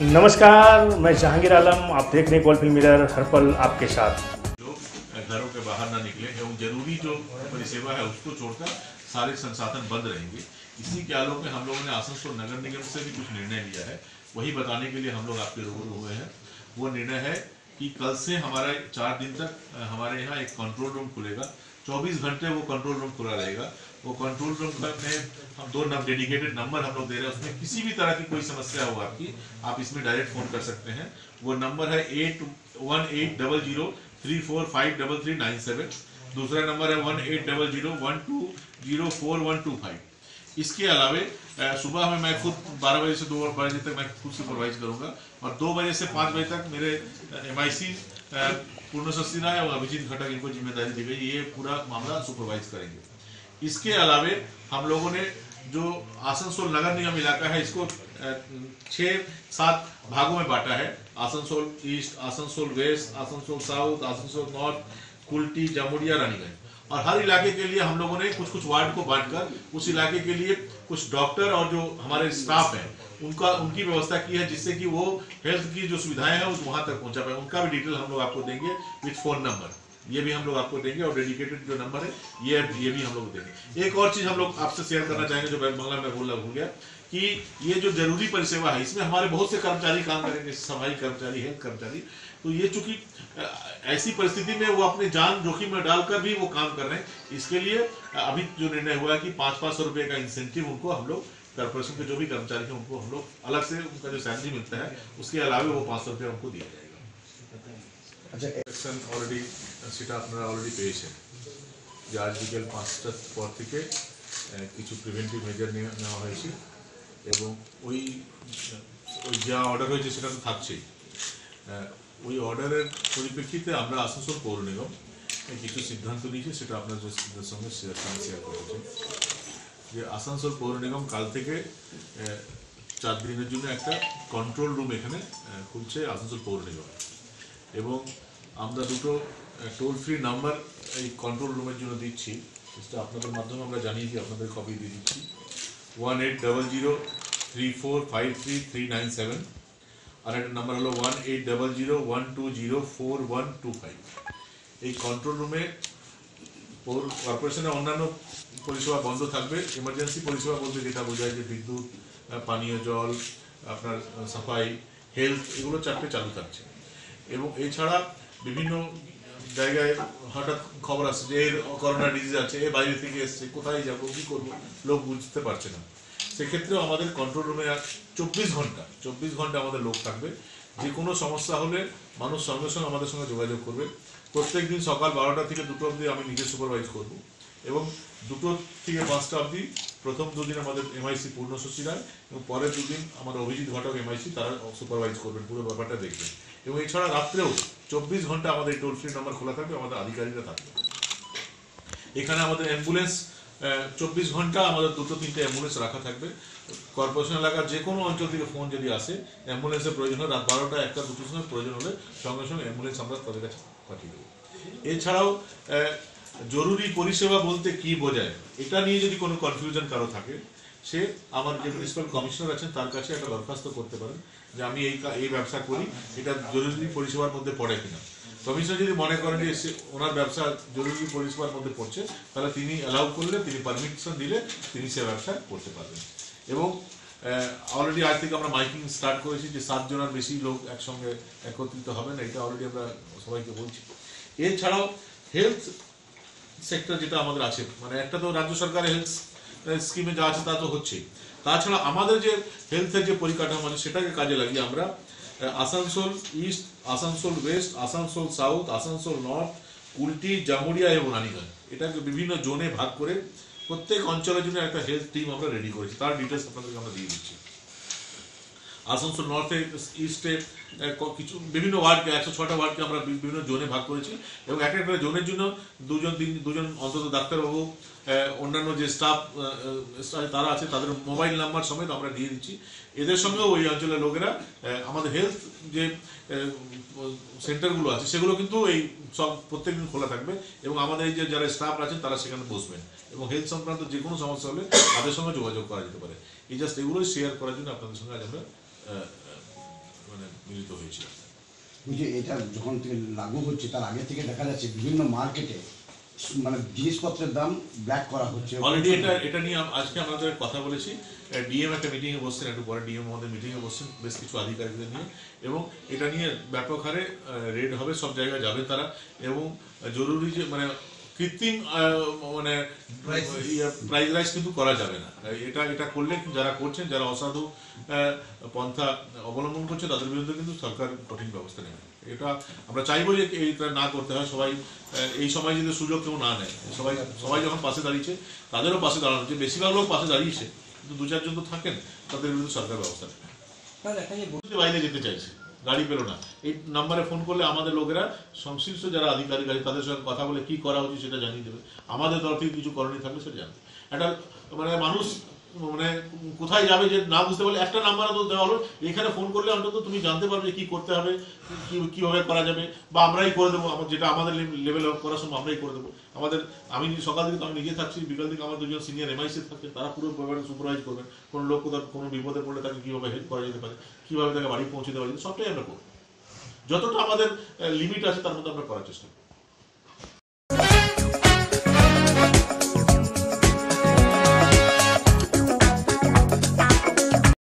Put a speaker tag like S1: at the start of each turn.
S1: नमस्कार, मैं जहांगीर आलम। आप देख रहे हैं गोल्ड फिल्म मिरर, हर पल आपके साथ।
S2: लोग घरों के बाहर ना निकले एवं जरूरी जो परिसेवा है उसको छोड़कर सारे संसाधन बंद रहेंगे। इसी के आलोक में हम लोगों ने आसनसोल नगर निगम से भी कुछ निर्णय लिया है, वही बताने के लिए हम लोग आपके रूबरू हुए हैं। वो निर्णय है कि कल से हमारा 4 दिन तक हमारे यहाँ एक कंट्रोल रूम खुलेगा। 24 घंटे वो कंट्रोल रूम खुला रहेगा। वो कंट्रोल रूम में हम 2 डेडिकेटेड नंबर हम लोग दे रहे हैं। उसमें किसी भी तरह की कोई समस्या हो आपकी, आप इसमें डायरेक्ट फोन कर सकते हैं। वो नंबर है 810034533397। दूसरा नंबर है 180012042125। इसके अलावे सुबह में मैं खुद 12 बजे से 2 बजे तक मैं खुद सुपरवाइज करूंगा और 2 बजे से 5 बजे तक मेरे MIC पूर्ण शशि राय और अभिजीत घटक इनको जिम्मेदारी दी गई, ये पूरा मामला सुपरवाइज करेंगे। इसके अलावे हम लोगों ने जो आसनसोल नगर निगम इलाका है इसको 6-7 भागों में बांटा है। Asansol east, Asansol west, Asansol south, Asansol north, Kulti, Jamuria, Raniganj. और हर इलाके के लिए हम लोगों ने कुछ कुछ वार्ड को बांटकर उस इलाके के लिए कुछ डॉक्टर और जो हमारे स्टाफ है उनकी व्यवस्था की है, जिससे कि वो हेल्थ की जो सुविधाएं हैं उस वहां तक पहुंचा पाए। उनका भी डिटेल हम लोग आपको देंगे विथ फोन नंबर, ये भी हम लोग आपको देंगे और डेडिकेटेड जो नंबर है ये भी हम लोग देंगे। एक और चीज हम लोग आपसे शेयर करना चाहेंगे जो बंगला में भूल गया कि ये जो जरूरी परिसेवा है इसमें हमारे बहुत से कर्मचारी काम करेंगे, सफाई कर्मचारी, हेल्थ कर्मचारी। तो ये चूंकि ऐसी परिस्थिति में वो अपनी जान जोखिम में डालकर भी वो काम कर रहे हैं, इसके लिए अभी जो निर्णय हुआ है कि 500 रुपए का इंसेंटिव उनको हम लोग कॉर्पोरेशन के जो भी कर्मचारी हैं उनको हम लोग अलग से उनका जो सैलरी मिलता है उसके अलावे वो 500 रुपया उनको दिया जाएगा। অলরেডি সেটা আপনারা অলরেডি পেয়েছেন যে আজ বিকেল 5টার পর থেকে কিছু প্রিভেন্টিভ মেজার নেওয়া হয়েছে এবং ওই যা অর্ডার হয়েছে সেটা তো থাকছেই। ওই অর্ডারের পরিপ্রেক্ষিতে আমরা আসানসোল পৌর নিগম কিছু সিদ্ধান্ত নিয়েছি, সেটা আপনাদের সঙ্গে শেয়ার করেছি যে আসানসোল পৌর নিগম কাল থেকে 4 দিনের জন্য একটা কন্ট্রোল রুম এখানে খুলছে আসানসোল পৌর নিগম এবং আমরা 2টো টোল ফ্রি নাম্বার এই কন্ট্রোল রুমের জন্য দিচ্ছি, সেটা আপনাদের মাধ্যমে আমরা জানিয়েছি, আপনাদের কপি দিয়ে দিচ্ছি। 180034533397 আর একটা নাম্বার হলো 180012042125। এই কন্ট্রোল রুমে পৌর কর্পোরেশনের অন্যান্য পরিষেবা বন্ধ থাকবে। এমার্জেন্সি পরিষেবা বলতে যেটা বোঝায় যে বিদ্যুৎ, পানীয় জল, আপনার সাফাই, হেলথ, এগুলো 4টে চালু থাকছে। এবং এছাড়া বিভিন্ন জায়গায় হঠাৎ খবর আসছে যে এর করোনা ডিজিজ আছে, এ বাইরে থেকে এসছে, কোথায় যাবো, কি করবো, লোক বুঝতে পারছে না। সেক্ষেত্রেও আমাদের কন্ট্রোল রুমে 24 ঘন্টা আমাদের লোক থাকবে। যে কোনো সমস্যা হলে মানুষ সঙ্গে সঙ্গে আমাদের সঙ্গে যোগাযোগ করবে। প্রত্যেক দিন সকাল 12টা থেকে 2টো অবধি আমি নিজে সুপারভাইজ করবো এবং 2টো থেকে 5টা অবধি প্রথম 2 দিন আমাদের MIC পূর্ণ শশী রায় এবং পরের 2 দিন আমাদের অভিজিৎ ঘটক MIC তারা সুপারভাইজ করবেন, পুরো ব্যাপারটা দেখবেন। এবং এছাড়া রাত্রেও 24 ঘন্টা আমাদের টোল ফ্রি নাম্বার খোলা থাকবে, আমাদের আধিকারিকরা থাকবে। এখানে আমাদের অ্যাম্বুলেন্স 24 ঘন্টা আমাদের 2-3টে অ্যাম্বুলেন্স রাখা থাকবে। কর্পোরেশন এলাকার যে কোনো অঞ্চল থেকে ফোন যদি আসে, অ্যাম্বুলেন্সের প্রয়োজন হয়, রাত 12টা 1টা 2টোর সময় প্রয়োজন হলে সঙ্গে সঙ্গে অ্যাম্বুলেন্স আমরা তাদের কাছে পাঠিয়ে দেবো। এছাড়াও জরুরি পরিষেবা বলতে কি বোঝায় এটা নিয়ে যদি কোনো কনফিউশন কারো থাকে, সে আমার যে মিউনিসিপ্যাল কমিশনার আছেন তার কাছে একটা দরখাস্ত করতে পারেন যে আমি এই ব্যবসা করি, এটা জরুরি পরিষেবার মধ্যে পড়ে কিনা। কমিশনার যদি মনে করেন যে ওনার ব্যবসা জরুরি পরিষেবার মধ্যে পড়ছে, তাহলে তিনি অ্যালাউ করলে, তিনি পারমিশন দিলে তিনি সে ব্যবসা করতে পারবেন। এবং অলরেডি আজ থেকে আমরা মাইকিং স্টার্ট করেছি যে 7 জনের বেশি লোক একসঙ্গে একত্রিত হবেন, এটা অলরেডি আমরা সবাইকে বলছি। এছাড়াও হেলথ সেক্টর যেটা আমাদের আছে, মানে একটা তো রাজ্য সরকারের হেলথ স্কিমে যা আছে তা তো হচ্ছেই, তাছাড়া আমাদের যে হেলথের যে পরিকাঠামো আছে সেটাকে কাজে লাগিয়ে আমরা Asansol east, Asansol west, Asansol south, Asansol north, Kulti, Jamuria এবং রানীগঞ্জ, এটাকে বিভিন্ন জোনে ভাগ করে প্রত্যেক অঞ্চলের জন্য একটা হেলথ টিম আমরা রেডি করেছি। তার ডিটেলস আপনাদেরকে আমরা দিয়ে দিচ্ছি। আসানসোল নর্থে, ইস্টে কিছু বিভিন্ন ওয়ার্ডকে 106টা ওয়ার্ডকে আমরা বিভিন্ন জোনে ভাগ করেছি এবং একটা জোনের জন্য 2জন অন্তত ডাক্তারবাবু, অন্যান্য যে স্টাফ তারা আছে তাদের মোবাইল নাম্বার সমেত আমরা দিয়ে দিচ্ছি। এদের সঙ্গেও ওই অঞ্চলের লোকেরা আমাদের হেলথ যে সেন্টারগুলো আছে সেগুলো কিন্তু এই সব প্রত্যেকদিন খোলা থাকবে এবং আমাদের এই যে যারা স্টাফ আছেন তারা সেখানে বসবেন এবং হেলথ সংক্রান্ত যে কোনো সমস্যা হলে তাদের সঙ্গে যোগাযোগ করা যেতে পারে। এই জাস্ট এগুলোই শেয়ার করার জন্য আপনাদের সঙ্গে আজ আমরা মানে মিলিত হয়েছি।
S3: যে এটা যখন থেকে লাগু হচ্ছে তার আগে থেকে দেখা যাচ্ছে বিভিন্ন মার্কেটে মানে জিনিসপত্রের দাম ব্ল্যাক করা হচ্ছে।
S2: অলরেডি এটা নিয়ে আজকে আমাদের কথা বলেছি, ডিএম একটা মিটিংয়ে বসছেন, একটু পরে ডিএম আমাদের মিটিংয়ে বসছেন বেশ কিছু আধিকারিকদের নিয়ে, এবং এটা নিয়ে ব্যাপক হারে রেড হবে, সব জায়গায় যাবে তারা, এবং জরুরি যে মানে কৃত্রিম মানে প্রাইস রাইজ কিন্তু করা যাবে না। এটা করলে যারা করছেন, যারা অসাধু পন্থা অবলম্বন করছে তাদের বিরুদ্ধে কিন্তু সরকার কঠিন ব্যবস্থা নেবে। এটা আমরা চাইবো যে এটা না করতে হয়। সবাই এই সময় যদি সুযোগ কেউ না নেয়, সবাই যখন পাশে দাঁড়িয়েছে তাদেরও পাশে দাঁড়ানো, যে বেশিরভাগ লোক পাশে দাঁড়িয়েছে কিন্তু 2-4 জন তো থাকেন, তাদের বিরুদ্ধে সরকার ব্যবস্থা নেবে। বাইরে যেতে চাইছে, গাড়ি পেলো না, এই নাম্বারে ফোন করলে আমাদের লোকেরা সংশ্লিষ্ট যারা আধিকারিক আছে তাদের সঙ্গে কথা বলে কি করা উচিত সেটা জানিয়ে দেবে। আমাদের তরফ থেকে কিছু করণীয় থাকলে সেটা জানবে। একটা মানে মানুষ মানে কোথায় যাবে যে না বুঝতে পারলে একটা নাম্বার তো দেওয়া হলো, এখানে ফোন করলে অন্তত তুমি জানতে পারবে কি করতে হবে, কিভাবে করা যাবে, বা আমরাই করে দেবো, যেটা আমাদের লেভেল করার সময় আমরাই করে দেবো। আমি সকাল থেকে আমি নিজে থাকছি, বিকাল থেকে আমার 2জন সিনিয়র এমআইসি থাকে, তারা পুরো ব্যাপারে সুপারভাইজ করবেন। কোনো লোক কোনো বিপদে পড়লে তাকে কীভাবে হেল্প করা যেতে পারে, কীভাবে তাকে বাড়ি পৌঁছে দেওয়া যেতে, সবটাই আমরা করবো। যতটা আমাদের লিমিট আছে তার মধ্যে আমরা করার চেষ্টা করি।